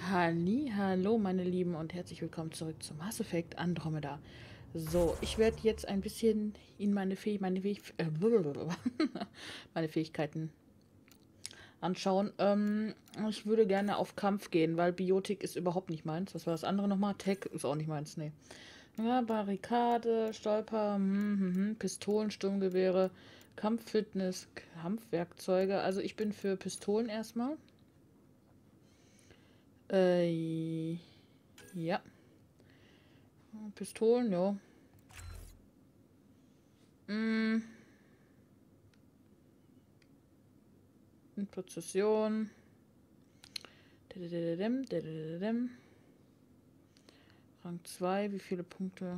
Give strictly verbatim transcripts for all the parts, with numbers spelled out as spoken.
Halli, hallo meine Lieben und herzlich willkommen zurück zum Mass Effect Andromeda. So, ich werde jetzt ein bisschen in meine, Fäh meine, Fäh äh, meine Fähigkeiten anschauen. Ähm, ich würde gerne auf Kampf gehen, weil Biotik ist überhaupt nicht meins. Was war das andere nochmal? Tech ist auch nicht meins, nee. Ja, Barrikade, Stolper, hm, hm, hm, Pistolen, Sturmgewehre, Kampffitness, Kampfwerkzeuge. Also ich bin für Pistolen erstmal. Äh, ja. Pistolen, ja. Mm, Prozession. Dadadadadam, dadadadam. Rang zwei, wie viele Punkte?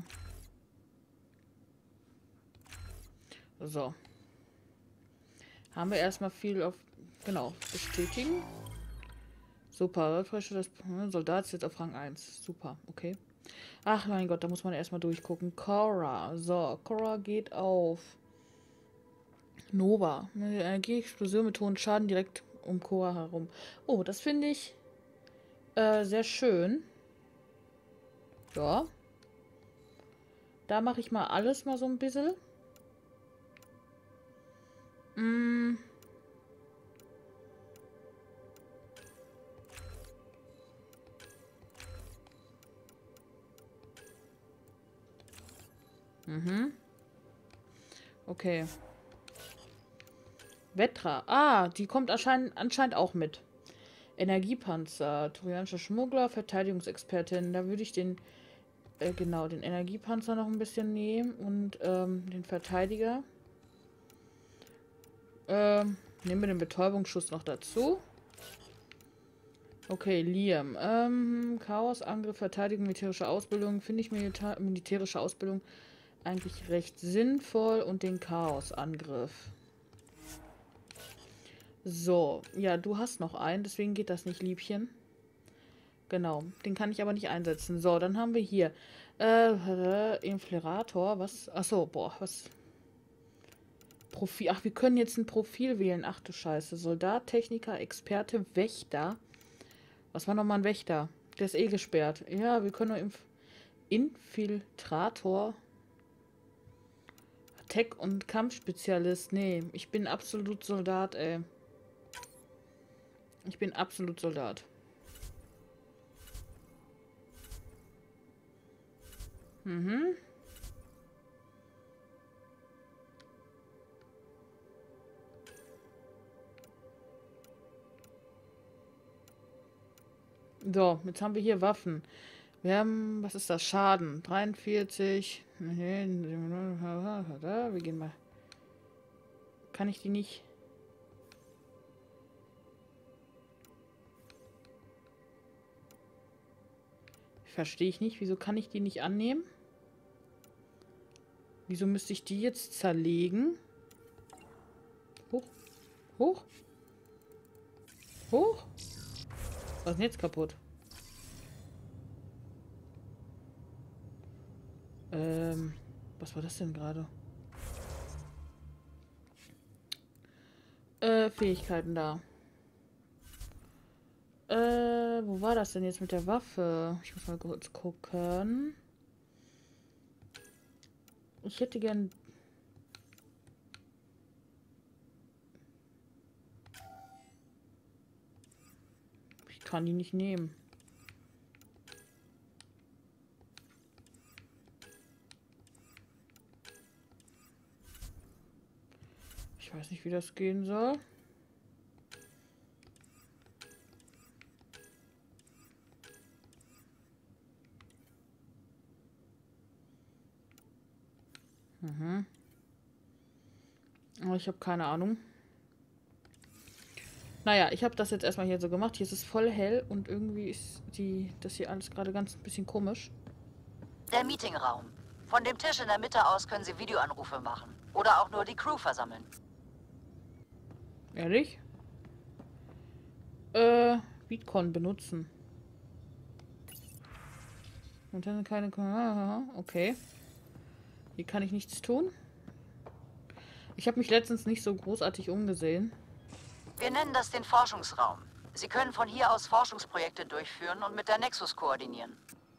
So. Haben wir erstmal viel auf. Genau, bestätigen. Super, das Soldat ist jetzt auf Rang eins. Super, okay. Ach mein Gott, da muss man erstmal durchgucken. Cora. So, Cora geht auf Nova. Energieexplosion mit hohen Schaden direkt um Cora herum. Oh, das finde ich äh, sehr schön. Ja. Da mache ich mal alles mal so ein bisschen. Mm. Mhm. Okay. Vetra. Ah, die kommt anscheinend, anscheinend auch mit. Energiepanzer. Turianischer Schmuggler, Verteidigungsexpertin. Da würde ich den, äh, genau, den Energiepanzer noch ein bisschen nehmen und ähm, den Verteidiger. Ähm, nehmen wir den Betäubungsschuss noch dazu. Okay, Liam. Ähm, Chaos, Angriff, Verteidigung, militärische Ausbildung. Finde ich Milita militärische Ausbildung eigentlich recht sinnvoll und den Chaos-Angriff. So, ja, du hast noch einen, deswegen geht das nicht, Liebchen. Genau, den kann ich aber nicht einsetzen. So, dann haben wir hier äh, äh Inflerator, was? Achso, boah, was? Profil. Ach, wir können jetzt ein Profil wählen. Ach du Scheiße. Soldat, Techniker, Experte, Wächter. Was war nochmal ein Wächter? Der ist eh gesperrt. Ja, wir können nur Inf Infiltrator. Tech- und Kampfspezialist. Nee, ich bin absolut Soldat, ey. Ich bin absolut Soldat. Mhm. So, jetzt haben wir hier Waffen. Wir haben, was ist das? Schaden. dreiundvierzig. Wir gehen mal. Kann ich die nicht? Verstehe ich nicht. Wieso kann ich die nicht annehmen? Wieso müsste ich die jetzt zerlegen? Hoch. Hoch. Hoch. Was ist denn jetzt kaputt? Ähm, was war das denn gerade? Äh, Fähigkeiten da. Äh, wo war das denn jetzt mit der Waffe? Ich muss mal kurz gucken. Ich hätte gern. Ich kann die nicht nehmen. Ich weiß nicht, wie das gehen soll. Mhm. Aber ich habe keine Ahnung. Naja, ich habe das jetzt erstmal hier so gemacht. Hier ist es voll hell und irgendwie ist die, das hier alles gerade ganz ein bisschen komisch. Der Meetingraum. Von dem Tisch in der Mitte aus können Sie Videoanrufe machen. Oder auch nur die Crew versammeln. Ehrlich? Äh, Beatcon benutzen. Und dann keine. Okay. Hier kann ich nichts tun. Ich habe mich letztens nicht so großartig umgesehen. Wir nennen das den Forschungsraum. Sie können von hier aus Forschungsprojekte durchführen und mit der Nexus koordinieren.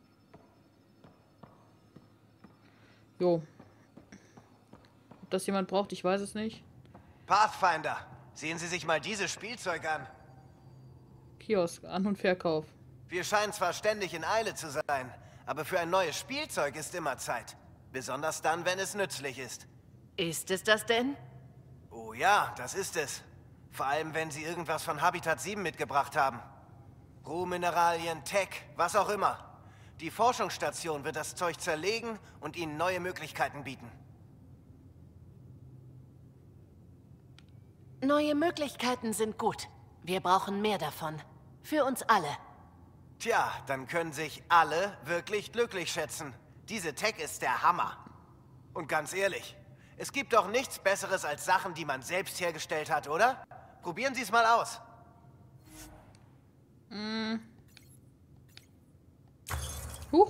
Jo. Ob das jemand braucht, ich weiß es nicht. Pathfinder, sehen Sie sich mal dieses Spielzeug an. Kiosk, An- und Verkauf. Wir scheinen zwar ständig in Eile zu sein, aber für ein neues Spielzeug ist immer Zeit. Besonders dann, wenn es nützlich ist. Ist es das denn? Oh ja, das ist es. Vor allem, wenn Sie irgendwas von Habitat sieben mitgebracht haben. Rohmineralien, Tech, was auch immer. Die Forschungsstation wird das Zeug zerlegen und Ihnen neue Möglichkeiten bieten. Neue Möglichkeiten sind gut. Wir brauchen mehr davon. Für uns alle. Tja, dann können sich alle wirklich glücklich schätzen. Diese Tech ist der Hammer. Und ganz ehrlich, es gibt doch nichts Besseres als Sachen, die man selbst hergestellt hat, oder? Probieren Sie es mal aus. Mm. Huch.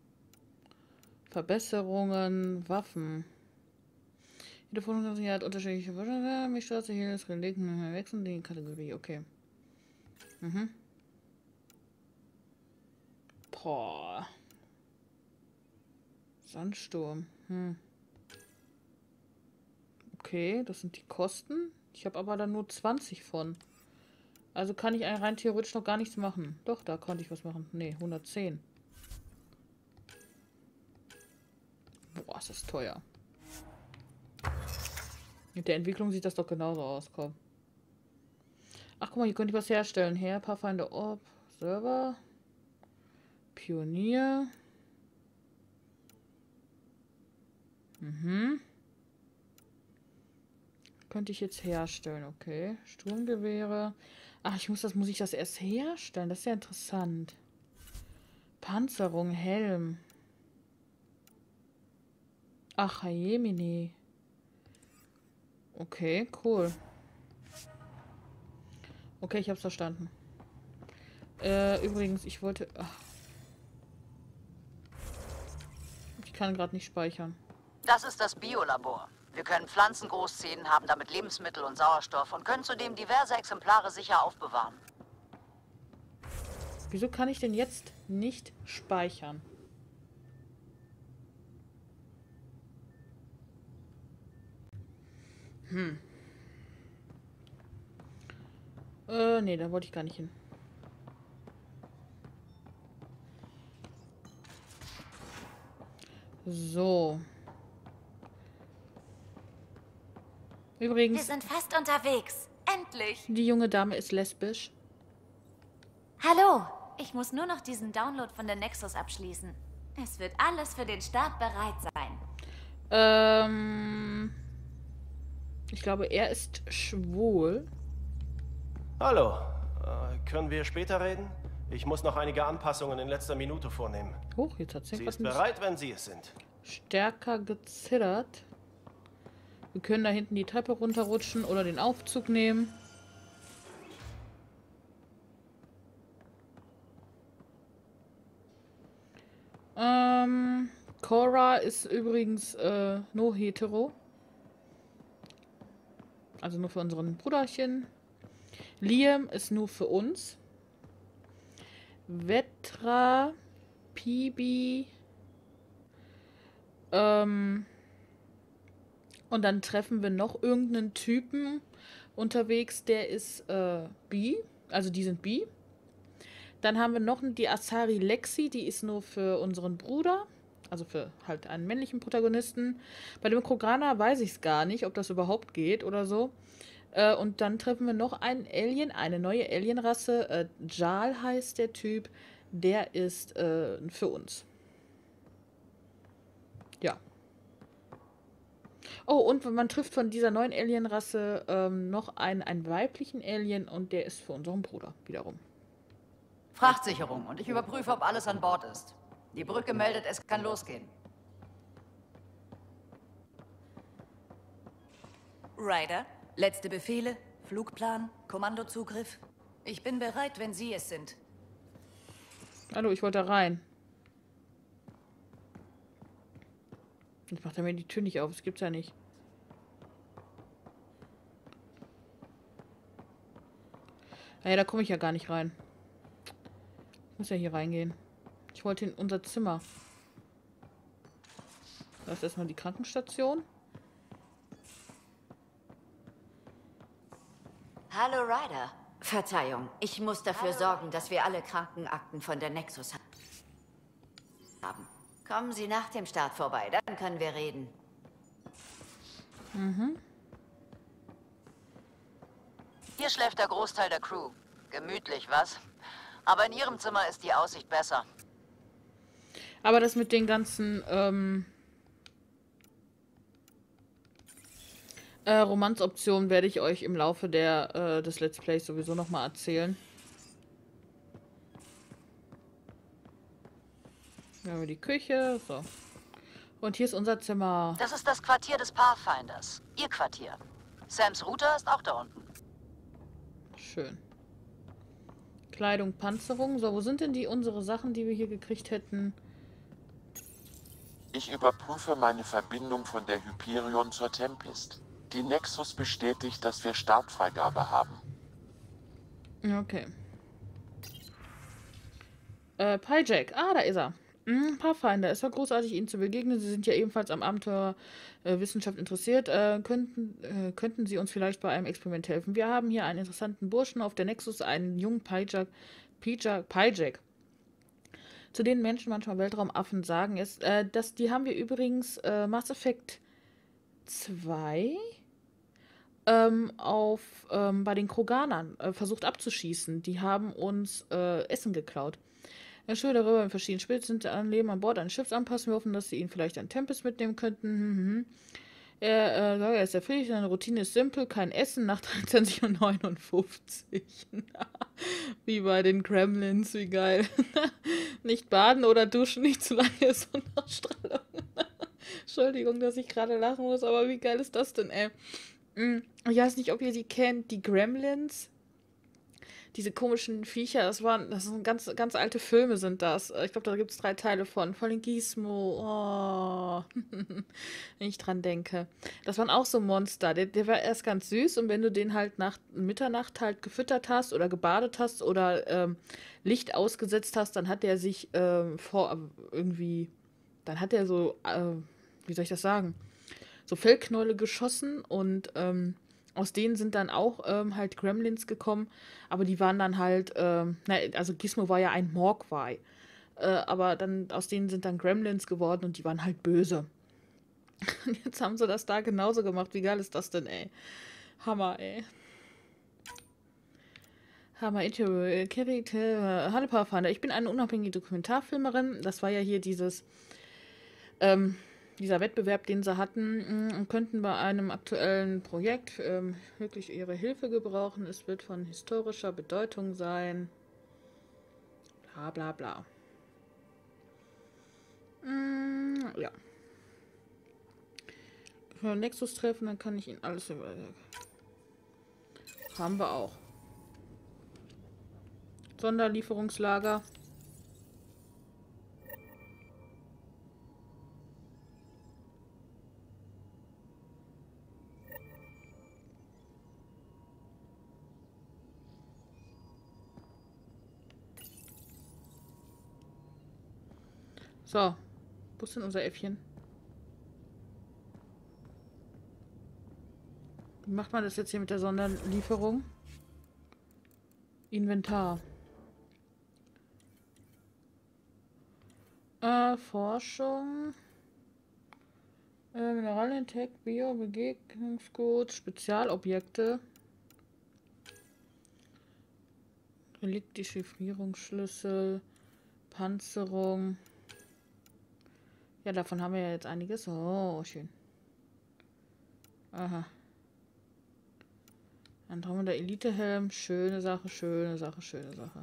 Verbesserungen, Waffen. Jede Forschung hat unterschiedliche Forschungen. Mich stört hier das Gelegen wechseln die Kategorie. Okay. Mhm. Boah. Sandsturm. Hm. Okay, das sind die Kosten. Ich habe aber da nur zwanzig von. Also kann ich rein theoretisch noch gar nichts machen. Doch, da konnte ich was machen. Ne, hundertzehn. Boah, ist das teuer. Mit der Entwicklung sieht das doch genauso aus, komm. Ach, guck mal, hier könnte ich was herstellen. Her, Pathfinder Orb, Server, Pionier. Mhm. Könnte ich jetzt herstellen, okay. Sturmgewehre. Ach, ich muss das, muss ich das erst herstellen? Das ist ja interessant. Panzerung, Helm. Ach, Jemini. Okay, cool. Okay, ich hab's verstanden. Äh, übrigens, ich wollte... Ach. Ich kann gerade nicht speichern. Das ist das Biolabor. Wir können Pflanzen großziehen, haben damit Lebensmittel und Sauerstoff und können zudem diverse Exemplare sicher aufbewahren. Wieso kann ich denn jetzt nicht speichern? Hm. Äh, nee, da wollte ich gar nicht hin. So. Übrigens, Wir sind fast unterwegs. Endlich. die junge Dame ist lesbisch. Hallo. Ich muss nur noch diesen Download von der Nexus abschließen. Es wird alles für den Start bereit sein. Ähm, ich glaube, er ist schwul. Hallo, äh, können wir später reden? Ich muss noch einige Anpassungen in letzter Minute vornehmen. Hoch, jetzt hat Sie was ist bereit, wenn Sie es sind. stärker gezittert. Wir können da hinten die Treppe runterrutschen oder den Aufzug nehmen. Ähm, Cora ist übrigens äh, nur hetero. Also nur für unseren Bruderchen. Liam ist nur für uns. Vetra, Pibi. Ähm, und dann treffen wir noch irgendeinen Typen unterwegs, der ist äh, bi. Also die sind bi. Dann haben wir noch die Asari Lexi, die ist nur für unseren Bruder. Also für halt einen männlichen Protagonisten. Bei dem Kroganer weiß ich es gar nicht, ob das überhaupt geht oder so. Äh, und dann treffen wir noch einen Alien, eine neue Alienrasse. Äh, Jal heißt der Typ. Der ist äh, für uns. Ja. Oh, und man trifft von dieser neuen Alienrasse ähm, noch einen, einen weiblichen Alien und der ist für unseren Bruder wiederum. Frachtsicherung und ich überprüfe, ob alles an Bord ist. Die Brücke meldet, es kann losgehen. Ryder, letzte Befehle, Flugplan, Kommandozugriff. Ich bin bereit, wenn Sie es sind. Hallo, ich wollte da rein. Jetzt macht er mir die Tür nicht auf, das gibt's ja nicht. Naja, da komme ich ja gar nicht rein. Ich muss ja hier reingehen. Ich wollte in unser Zimmer. Da ist erstmal die Krankenstation. Hallo Ryder. Verzeihung, ich muss dafür sorgen, dass wir alle Krankenakten von der Nexus haben. Kommen Sie nach dem Start vorbei, dann können wir reden. Mhm. Hier schläft der Großteil der Crew. Gemütlich, was? Aber in Ihrem Zimmer ist die Aussicht besser. Aber das mit den ganzen ähm, äh, Romanzoptionen werde ich euch im Laufe der, äh, des Let's Plays sowieso nochmal erzählen. Hier haben wir die Küche. So. Und hier ist unser Zimmer. Das ist das Quartier des Pathfinders. Ihr Quartier. Sams Router ist auch da unten. Schön. Kleidung, Panzerung. So, wo sind denn die unsere Sachen, die wir hier gekriegt hätten? Ich überprüfe meine Verbindung von der Hyperion zur Tempest. Die Nexus bestätigt, dass wir Startfreigabe haben. Okay. Äh, Pyjack. Ah, da ist er. Hm, Pathfinder. Es war großartig, Ihnen zu begegnen. Sie sind ja ebenfalls am Abenteuer äh, Wissenschaft interessiert. Äh, könnten, äh, könnten Sie uns vielleicht bei einem Experiment helfen? Wir haben hier einen interessanten Burschen auf der Nexus, einen jungen Pyjack. Pyjack. Pyjack. Zu denen Menschen manchmal Weltraumaffen sagen, ist, äh, dass die haben wir übrigens äh, Mass Effect zwei ähm, auf ähm, bei den Kroganern äh, versucht abzuschießen. Die haben uns äh, Essen geklaut. Herr Schön darüber in verschiedenen Spitzen an Leben an Bord eines Schiffs anpassen. Wir hoffen, dass Sie ihn vielleicht an Tempest mitnehmen könnten. Mhm. Er, äh, er ist erfüllt, seine Routine ist simpel, kein Essen nach dreiundzwanzig Uhr neunundfünfzig. Wie bei den Gremlins, wie geil. Nicht baden oder duschen, nicht zu lange Sonnenstrahlung. Entschuldigung, dass ich gerade lachen muss, aber wie geil ist das denn, ey? Ich weiß nicht, ob ihr sie kennt, die Gremlins. Diese komischen Viecher, das waren, das sind ganz, ganz alte Filme sind das. Ich glaube, da gibt es drei Teile von. Von den Gizmo. Oh. Wenn ich dran denke. Das waren auch so Monster. Der, der war erst ganz süß und wenn du den halt nach Mitternacht halt gefüttert hast oder gebadet hast oder ähm, Licht ausgesetzt hast, dann hat der sich ähm, vor irgendwie, dann hat er so, äh, wie soll ich das sagen, so Fellknäule geschossen und ähm, aus denen sind dann auch ähm, halt Gremlins gekommen, aber die waren dann halt, ähm, na, also Gizmo war ja ein Mogwai, äh, aber dann aus denen sind dann Gremlins geworden und die waren halt böse. Und jetzt haben sie das da genauso gemacht. Wie geil ist das denn, ey? Hammer, ey. Hammer, Interview, Charakter, Hallo Pathfinder. Ich bin eine unabhängige Dokumentarfilmerin. Das war ja hier dieses, ähm, dieser Wettbewerb, den sie hatten, und könnten bei einem aktuellen Projekt ähm, wirklich ihre Hilfe gebrauchen. Es wird von historischer Bedeutung sein. Bla bla bla. Mm, ja. Für Nexus treffen, dann kann ich Ihnen alles über. Haben wir auch. Sonderlieferungslager. So, wo ist denn unser Äffchen? Wie macht man das jetzt hier mit der Sonderlieferung? Inventar. Äh, Forschung. Äh, Mineralien, Tech, Bio, Begegnungsgut, Spezialobjekte. Relikt, die Chiffrierungsschlüssel, Panzerung. Ja, davon haben wir ja jetzt einiges. Oh, schön. Aha. Andromeda Elite-Helm. Schöne Sache, schöne Sache, schöne Sache.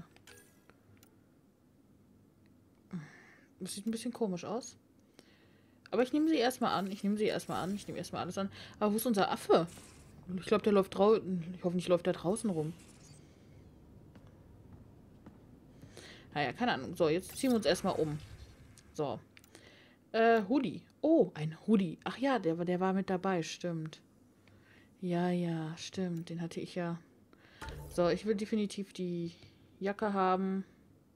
Das sieht ein bisschen komisch aus. Aber ich nehme sie erstmal an. Ich nehme sie erstmal an. Ich nehme erstmal alles an. Aber wo ist unser Affe? Ich glaube, der läuft draußen. Ich hoffe nicht, läuft der draußen rum. Naja, keine Ahnung. So, jetzt ziehen wir uns erstmal um. So. Äh, Hoodie. Oh, ein Hoodie. Ach ja, der, der war mit dabei, stimmt. Ja, ja, stimmt. Den hatte ich ja. So, ich will definitiv die Jacke haben.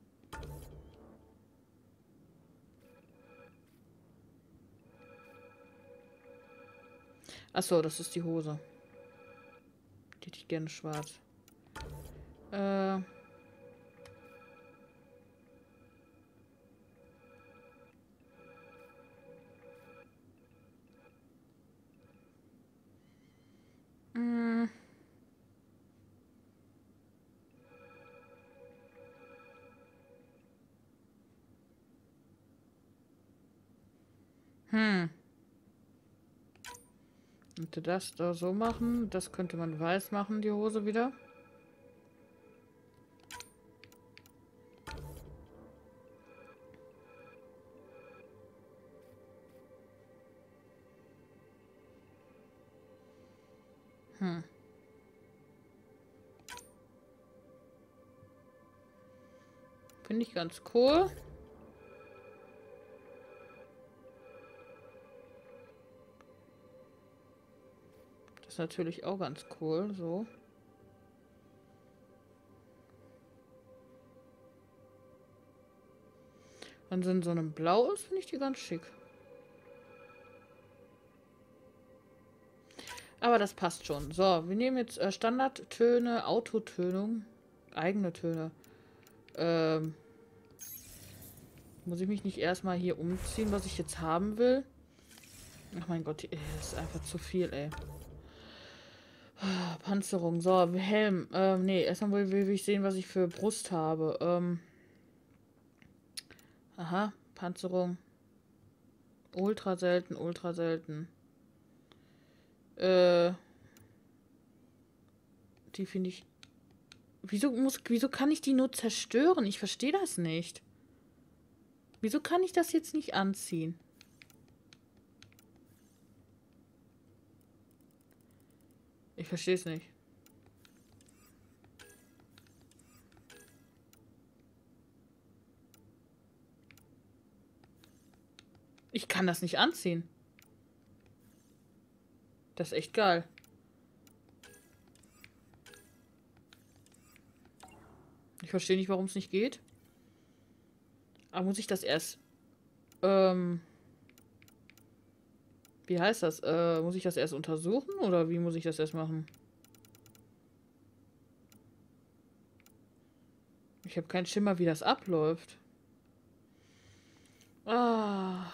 Achso, das ist die Hose. Die hätte ich gerne schwarz. Äh... Mm. Hm. Könnte das da so machen. Das könnte man weiß machen, die Hose wieder. Hm. Finde ich ganz cool. Das ist natürlich auch ganz cool, so. Wenn sie in so einem Blau ist, finde ich die ganz schick. Aber das passt schon. So, wir nehmen jetzt äh, Standardtöne, Autotönung, eigene Töne. Ähm, muss ich mich nicht erstmal hier umziehen, was ich jetzt haben will? Ach mein Gott, ey, das ist einfach zu viel, ey. Panzerung, so, Helm. Ähm, nee, erstmal will, will ich sehen, was ich für Brust habe. Ähm, aha, Panzerung. Ultra selten, ultra selten. Äh, die finde ich... Wieso muss, wieso kann ich die nur zerstören? Ich verstehe das nicht. Wieso kann ich das jetzt nicht anziehen? Ich verstehe es nicht. Ich kann das nicht anziehen. Das ist echt geil. Ich verstehe nicht, warum es nicht geht. Aber muss ich das erst... Ähm... Wie heißt das? Äh, muss ich das erst untersuchen? Oder wie muss ich das erst machen? Ich habe keinen Schimmer, wie das abläuft. Ah...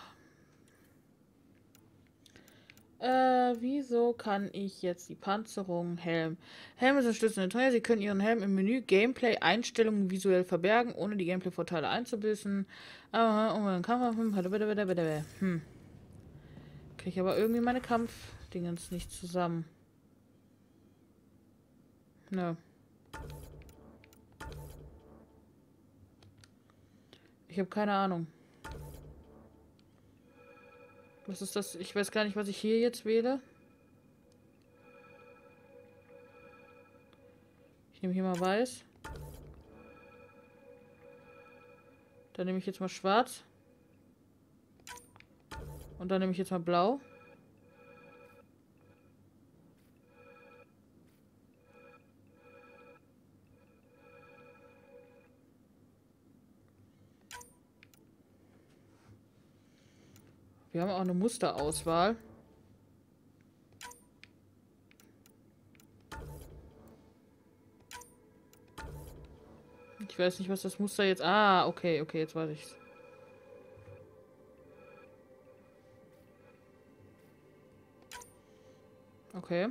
Äh, wieso kann ich jetzt die Panzerung, Helm? Helme sind stützende Teuer. Sie können Ihren Helm im Menü Gameplay Einstellungen visuell verbergen, ohne die Gameplay-Vorteile einzubüßen. Aber um einen Kampf... Hm. Kriege ich aber irgendwie meine Kampfdingens nicht zusammen. Nö. Ich habe keine Ahnung. Was ist das? Ich weiß gar nicht, was ich hier jetzt wähle. Ich nehme hier mal weiß. Dann nehme ich jetzt mal schwarz. Und dann nehme ich jetzt mal blau. Wir haben auch eine Musterauswahl. Ich weiß nicht, was das Muster jetzt... Ah, okay, okay, jetzt weiß ich's. Okay.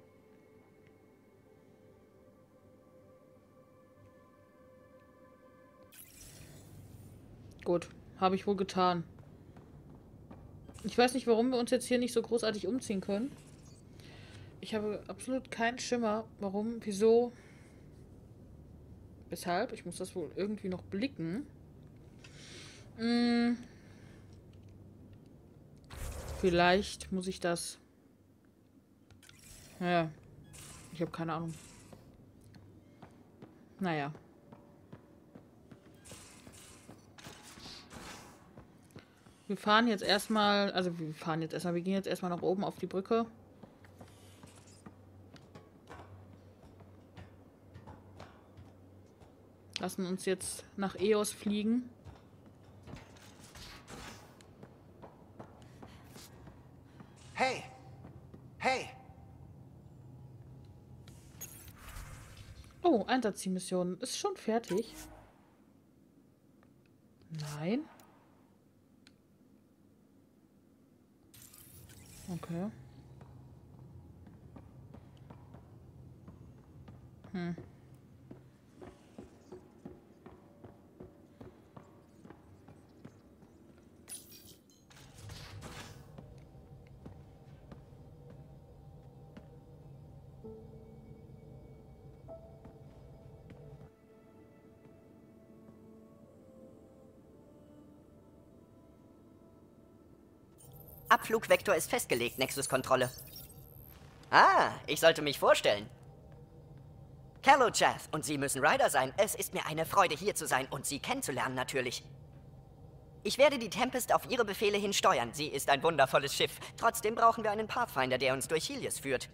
Gut, habe ich wohl getan. Ich weiß nicht, warum wir uns jetzt hier nicht so großartig umziehen können. Ich habe absolut keinen Schimmer, warum, wieso, weshalb. Ich muss das wohl irgendwie noch blicken. Hm. Vielleicht muss ich das... Naja, ich habe keine Ahnung. Naja. Wir fahren jetzt erstmal, also wir fahren jetzt erstmal, wir gehen jetzt erstmal nach oben auf die Brücke. Lassen uns jetzt nach Eos fliegen. Hey! Hey! Oh, Einsatzmission ist schon fertig. Nein. Okay. Hm. Abflugvektor ist festgelegt, Nexus-Kontrolle. Ah, ich sollte mich vorstellen. Hello, Chath, und Sie müssen Ryder sein. Es ist mir eine Freude, hier zu sein und Sie kennenzulernen, natürlich. Ich werde die Tempest auf Ihre Befehle hin steuern. Sie ist ein wundervolles Schiff. Trotzdem brauchen wir einen Pathfinder, der uns durch Helios führt.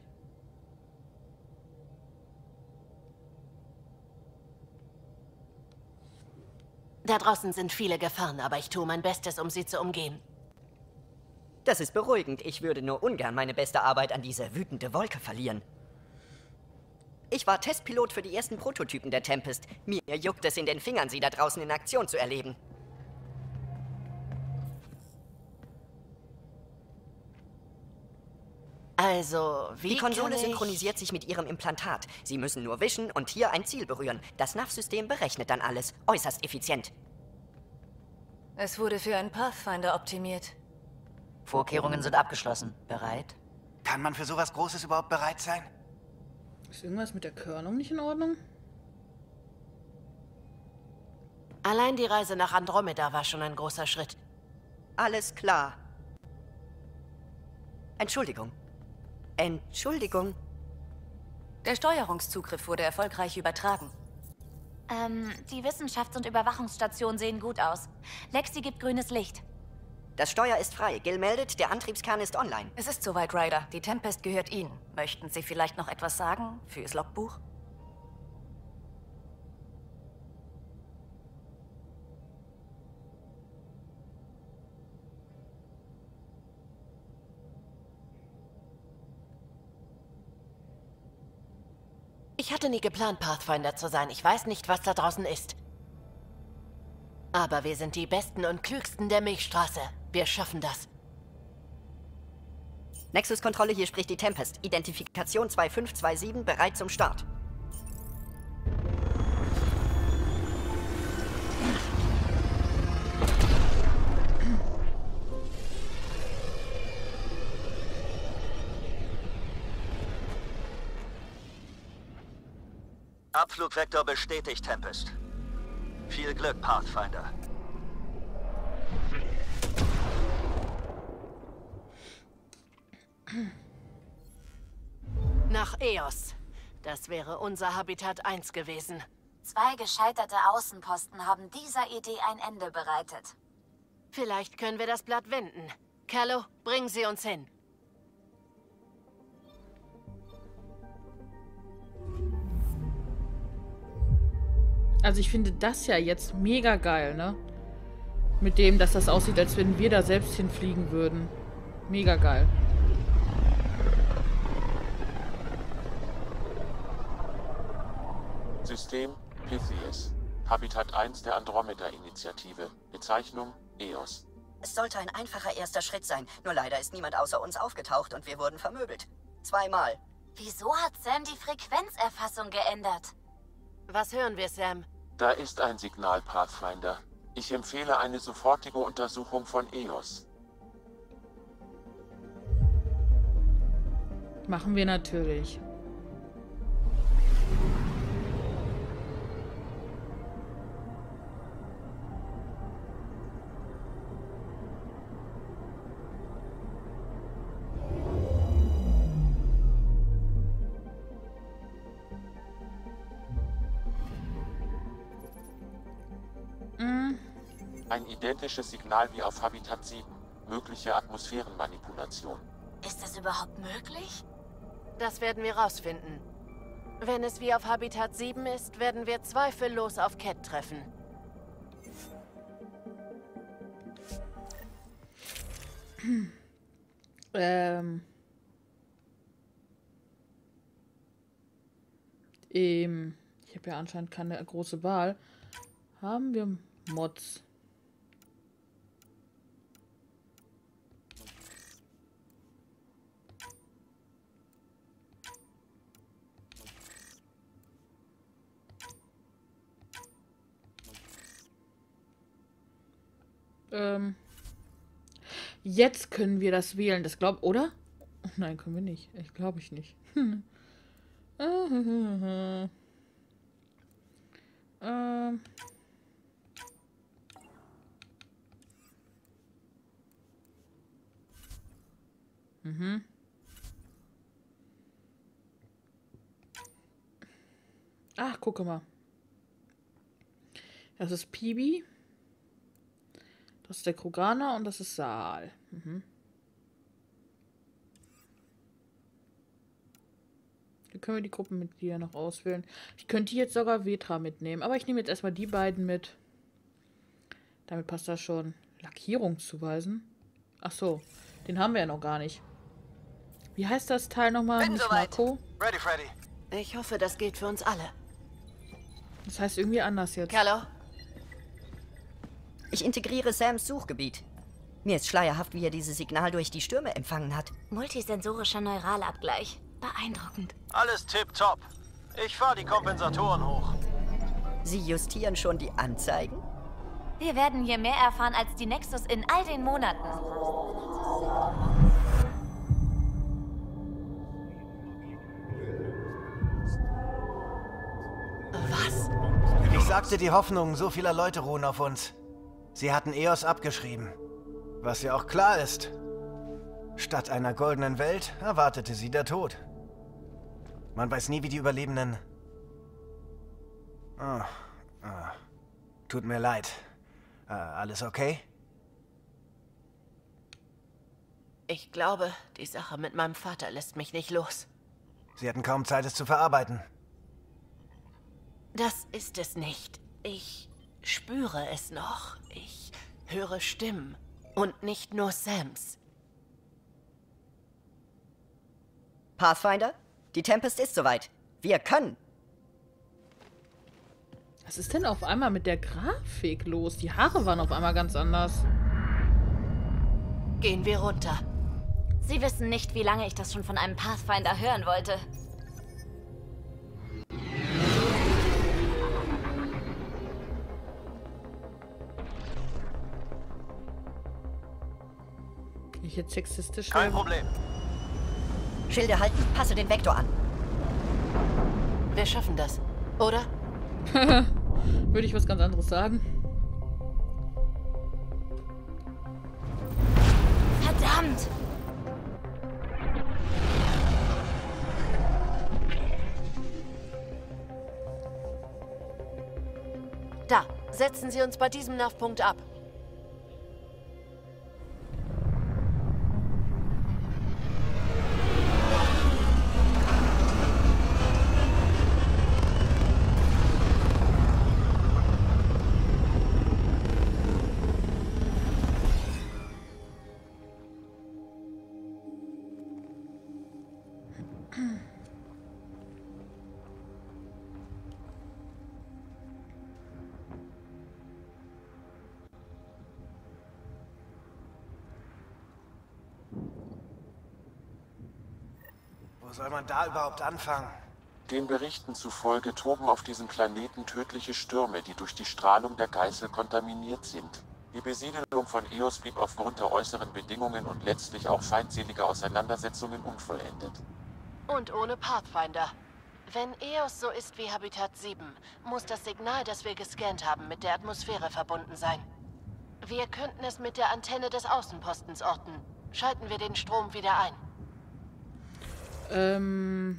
Da draußen sind viele Gefahren, aber ich tue mein Bestes, um sie zu umgehen. Das ist beruhigend. Ich würde nur ungern meine beste Arbeit an diese wütende Wolke verlieren. Ich war Testpilot für die ersten Prototypen der Tempest. Mir juckt es in den Fingern, sie da draußen in Aktion zu erleben. Also, wie Die Konsole kann ich... synchronisiert sich mit Ihrem Implantat. Sie müssen nur wischen und hier ein Ziel berühren. Das N A V-System berechnet dann alles. Äußerst effizient. Es wurde für einen Pathfinder optimiert. Vorkehrungen sind abgeschlossen. Bereit? Kann man für sowas Großes überhaupt bereit sein? Ist irgendwas mit der Körnung nicht in Ordnung? Allein die Reise nach Andromeda war schon ein großer Schritt. Alles klar. Entschuldigung. Entschuldigung. Der Steuerungszugriff wurde erfolgreich übertragen. Ähm, die Wissenschafts- und Überwachungsstationen sehen gut aus. Lexi gibt grünes Licht. Das Steuer ist frei. Gil meldet, der Antriebskern ist online. Es ist soweit, Ryder. Die Tempest gehört Ihnen. Möchten Sie vielleicht noch etwas sagen fürs Logbuch? Ich hatte nie geplant, Pathfinder zu sein. Ich weiß nicht, was da draußen ist. Aber wir sind die Besten und Klügsten der Milchstraße. Wir schaffen das. Nexus-Kontrolle, hier spricht die Tempest. Identifikation zwei fünf zwei sieben, bereit zum Start. Abflugvektor bestätigt, Tempest. Viel Glück, Pathfinder. Nach Eos. Das wäre unser Habitat eins gewesen. Zwei gescheiterte Außenposten haben dieser Idee ein Ende bereitet. Vielleicht können wir das Blatt wenden. Callow, bringen Sie uns hin. Also ich finde das ja jetzt mega geil, ne? Mit dem, dass das aussieht, als wenn wir da selbst hinfliegen würden. Mega geil. System Pythias. Habitat eins der Andromeda-Initiative. Bezeichnung Eos. Es sollte ein einfacher erster Schritt sein. Nur leider ist niemand außer uns aufgetaucht und wir wurden vermöbelt. Zweimal. Wieso hat Sam die Frequenzerfassung geändert? Was hören wir, Sam? Da ist ein Signal, Pathfinder. Ich empfehle eine sofortige Untersuchung von Eos. Machen wir natürlich. Ein identisches Signal wie auf Habitat sieben. Mögliche Atmosphärenmanipulation. Ist das überhaupt möglich? Das werden wir rausfinden. Wenn es wie auf Habitat sieben ist, werden wir zweifellos auf Cat treffen. ähm... Ähm... Ich habe ja anscheinend keine große Wahl. Haben wir Mods? Ähm, jetzt können wir das wählen. Das glaubt, oder? Nein, können wir nicht. Ich glaube ich nicht. ähm. Mhm. Ach, gucke mal. Das ist Pibi. Das ist der Kroganer und das ist Saal. Mhm. Hier können wir die Gruppenmitglieder noch auswählen. Ich könnte jetzt sogar Vetra mitnehmen, aber ich nehme jetzt erstmal die beiden mit. Damit passt das schon. Lackierung zuweisen? Ach so, den haben wir ja noch gar nicht. Wie heißt das Teil nochmal? Nicht Marco? Ready, Freddy. Ich hoffe, das geht für uns alle. Das heißt irgendwie anders jetzt. Carlo? Ich integriere Sams Suchgebiet. Mir ist schleierhaft, wie er dieses Signal durch die Stürme empfangen hat. Multisensorischer Neuralabgleich. Beeindruckend. Alles tipptopp. Ich fahre die Kompensatoren hoch. Sie justieren schon die Anzeigen? Wir werden hier mehr erfahren als die Nexus in all den Monaten. Was? Ich sagte, die Hoffnungen so vieler Leute ruhen auf uns. Sie hatten Eos abgeschrieben. Was ja auch klar ist. Statt einer goldenen Welt erwartete sie der Tod. Man weiß nie, wie die Überlebenden... Oh, oh. Tut mir leid. Äh, alles okay? Ich glaube, die Sache mit meinem Vater lässt mich nicht los. Sie hatten kaum Zeit, es zu verarbeiten. Das ist es nicht. Ich spüre es noch. Ich höre Stimmen. Und nicht nur Sams. Pathfinder, die Tempest ist soweit. Wir können. Was ist denn auf einmal mit der Grafik los? Die Haare waren auf einmal ganz anders. Gehen wir runter. Sie wissen nicht, wie lange ich das schon von einem Pathfinder hören wollte. Bin ich jetzt sexistisch? Kein Problem. Schilde halten, passe den Vektor an. Wir schaffen das, oder? Würde ich was ganz anderes sagen. Verdammt! Da, setzen Sie uns bei diesem Nervpunkt ab. Wo soll man da überhaupt anfangen? Den Berichten zufolge toben auf diesem Planeten tödliche Stürme, die durch die Strahlung der Geißel kontaminiert sind. Die Besiedelung von Eos blieb aufgrund der äußeren Bedingungen und letztlich auch feindseliger Auseinandersetzungen unvollendet. Und ohne Pathfinder. Wenn Eos so ist wie Habitat sieben, muss das Signal, das wir gescannt haben, mit der Atmosphäre verbunden sein. Wir könnten es mit der Antenne des Außenpostens orten. Schalten wir den Strom wieder ein. Ähm...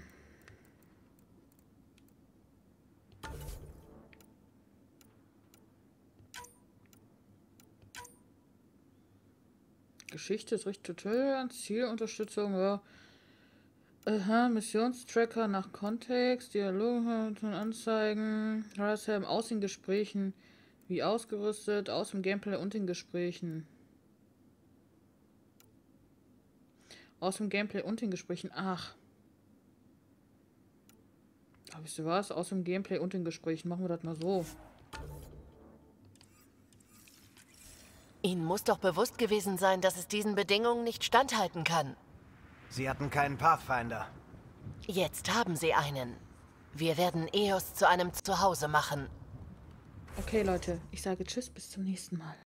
Geschichte ist richtig toll. Zielunterstützung, ja. Aha, Missionstracker nach Kontext, Dialog, Anzeigen, Rasshelm aus den Gesprächen, wie ausgerüstet, aus dem Gameplay und den Gesprächen. Aus dem Gameplay und den Gesprächen, ach. Aber wisst ihr was? Aus dem Gameplay und den Gesprächen, machen wir das mal so. Ihnen muss doch bewusst gewesen sein, dass es diesen Bedingungen nicht standhalten kann. Sie hatten keinen Pathfinder. Jetzt haben Sie einen. Wir werden Eos zu einem Zuhause machen. Okay, Leute, ich sage Tschüss, bis zum nächsten Mal.